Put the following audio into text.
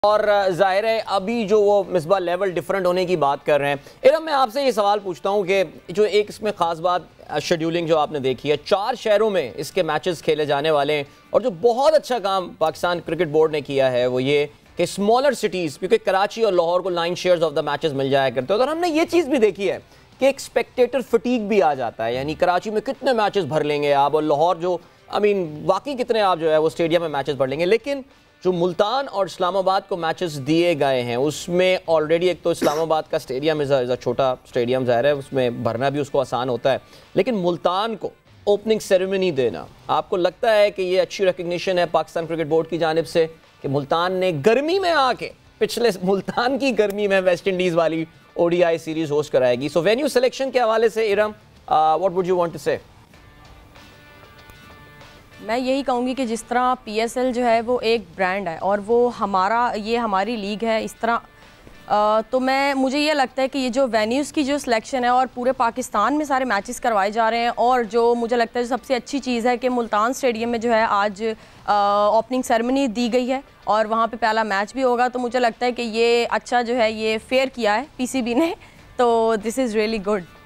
اور ظاہر ہے ابھی جو وہ مصباح لیول ڈیفرنٹ ہونے کی بات کر رہے ہیں. ارم میں آپ سے یہ سوال پوچھتا ہوں کہ جو ایک اس میں خاص بات شیڈیولنگ جو آپ نے دیکھی ہے, 4 شہروں میں اس کے میچز کھیلے جانے والے ہیں, اور جو بہت اچھا کام پاکستان کرکٹ بورڈ نے کیا ہے وہ یہ کہ اسمالر سٹیز, کیونکہ کراچی اور لاہور کو 9 شیئرز آف دا میچز مل جایا کرتے ہیں, اور ہم نے یہ چیز بھی دیکھی ہے کہ ایک اسپیکٹیٹر فٹیگ بھی آ جاتا ہے. یعنی کراچی میں کتنے میچز بھر لیں گے آپ, اور لاہور جو واقعی کتنے آپ جو ہے وہ اسٹیڈیم میں میچز بھر لیں گے. لیکن جو ملتان اور اسلام آباد کو میچز دیے گئے ہیں اس میں آلریڈی ایک تو اسلام آباد کا اسٹیڈیم چھوٹا اسٹیڈیم ظاہر ہے, اس میں بھرنا بھی اس کو آسان ہوتا ہے, لیکن ملتان کو اوپننگ سیریمنی دینا, آپ کو لگتا ہے کہ یہ اچھی ریکگنیشن ہے پاکستان کرکٹ بورڈ کی جانب سے کہ ملتان نے گرمی میں آ کے, پچھلے ملتان کی گرمی میں ویسٹ انڈیز والی O D I series host کرائے گی. سو وینیو سلیکشن کے حوالے سے um, what would you want to say? میں یہی کہوں گی کہ جس طرح پی ایس ایل جو ہے وہ ایک برانڈ ہے اور وہ یہ ہماری لیگ ہے اس طرح, تو مجھے یہ لگتا ہے کہ یہ جو وینیوز کی جو سلیکشن ہے اور پورے پاکستان میں سارے میچز کروائے جا رہے ہیں, اور جو مجھے لگتا ہے جو سب سے اچھی چیز ہے کہ ملتان اسٹیڈیم میں جو ہے آج اوپننگ سیریمنی دی گئی ہے اور وہاں پہ پہلا میچ بھی ہوگا, تو مجھے لگتا ہے کہ یہ اچھا جو ہے یہ فیئر کیا ہے پی سی بی نے, تو دس از ریئلی گڈ.